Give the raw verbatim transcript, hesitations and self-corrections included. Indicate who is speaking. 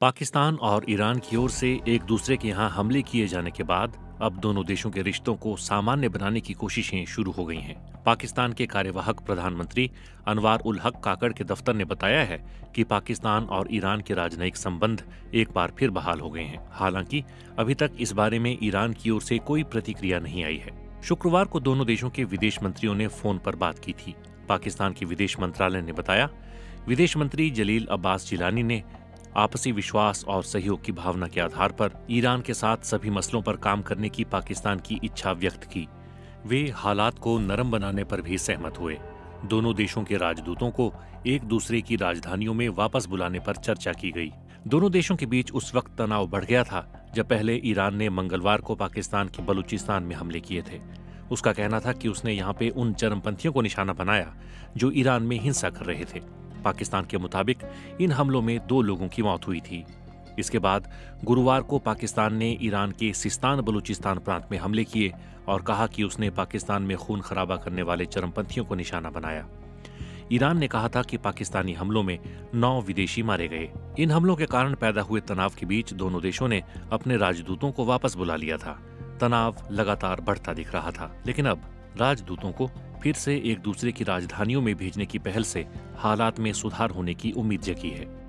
Speaker 1: पाकिस्तान और ईरान की ओर से एक दूसरे के यहाँ हमले किए जाने के बाद अब दोनों देशों के रिश्तों को सामान्य बनाने की कोशिशें शुरू हो गई हैं। पाकिस्तान के कार्यवाहक प्रधानमंत्री अनवार उल हक काकड़ के दफ्तर ने बताया है कि पाकिस्तान और ईरान के राजनयिक संबंध एक बार फिर बहाल हो गए हैं। हालांकि अभी तक इस बारे में ईरान की ओर से कोई प्रतिक्रिया नहीं आई है। शुक्रवार को दोनों देशों के विदेश मंत्रियों ने फोन पर बात की थी। पाकिस्तान के विदेश मंत्रालय ने बताया, विदेश मंत्री जलील अब्बास जिलानी ने आपसी विश्वास और सहयोग की भावना के आधार पर ईरान के साथ सभी मसलों पर काम करने की पाकिस्तान की इच्छा व्यक्त की। वे हालात को नरम बनाने पर भी सहमत हुए। दोनों देशों के राजदूतों को एक दूसरे की राजधानियों में वापस बुलाने पर चर्चा की गई। दोनों देशों के बीच उस वक्त तनाव बढ़ गया था जब पहले ईरान ने मंगलवार को पाकिस्तान के बलूचिस्तान में हमले किए थे। उसका कहना था कि उसने यहाँ पे उन चरमपंथियों को निशाना बनाया जो ईरान में हिंसा कर रहे थे। पाकिस्तान के मुताबिक इन हमलों में दो लोगों की मौत हुई थी। इसके बाद गुरुवार को पाकिस्तान ने ईरान के सिस्तान बलूचिस्तान प्रांत में हमले किए और कहा कि उसने पाकिस्तान में खून खराबा करने वाले चरमपंथियों को निशाना बनाया। ईरान ने कहा था कि पाकिस्तानी हमलों में नौ विदेशी मारे गए। इन हमलों के कारण पैदा हुए तनाव के बीच दोनों देशों ने अपने राजदूतों को वापस बुला लिया था। तनाव लगातार बढ़ता दिख रहा था, लेकिन अब राजदूतों को फिर से एक दूसरे की राजधानियों में भेजने की पहल से हालात में सुधार होने की उम्मीद जगी है।